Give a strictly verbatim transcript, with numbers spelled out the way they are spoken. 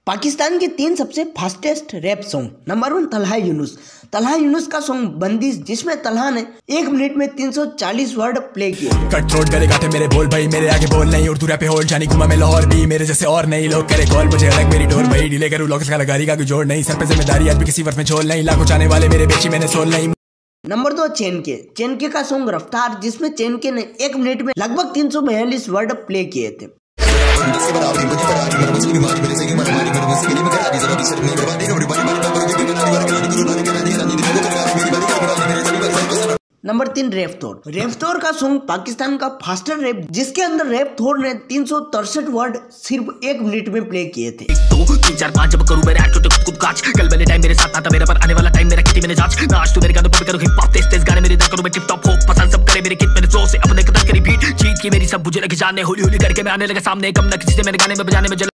पाकिस्तान के तीन सबसे fastest rap song. Number one, Talha Younus. Talha Younus का सॉन्ग बंदिश, जिसमें तलहा ने एक मिनट में तीन सौ चालीस वर्ड प्ले किए। कट थ्रोट गले काटे मेरे बोल भाई, मेरे आगे बोल नहीं, उर्दू रैप पे होल्ड जानी घुमा मैं लाहौर भी, मेरे जैसे और नहीं लोग करे कॉल, मुझे अलग मेरी डोर भाई, डीले करूँ लॉकस का लगारी का कोई जोड़ नहीं, सर पे जिम्मेदारी आज भी किसी वर्ष में झोल नहीं, लाखों चाहने वाले मेरे बेची मैंने सोल नहीं। नंबर दो, चेनके। चेनके का सॉन्ग रफ्तार, जिसमें चेनके ने एक मिनट में लगभग तीन सौ बयालीस वर्ड प्ले किए थे। नंबर तीन, रैपथोर। रैपथोर का सॉन्ग पाकिस्तान का फास्टर रैप, जिसके अंदर रैपथोर ने तीन सौ तिरसठ वर्ड सिर्फ एक मिनट में प्ले किए थे। दो तीन चार पाँच जब करूं मेरे एक्ट खुद काच, कल वाले टाइम मेरे साथ आता, मेरा पर आने वाला टाइम मेरा किटी मैंने जांच, नाच तू मेरे गानों पे करूं हिप हॉप, तेज तेज गाने मेरे दा करूं मैं टिप टॉप हो, पसंद सब करे मेरे किट मेरे फ्लो से अपने कदम करी बीट, जीत की मेरी सब बुझे लगे जाने, होली होली करके मैं आने लगा सामने, कम ना किसी से मेरे गाने में बजाने में।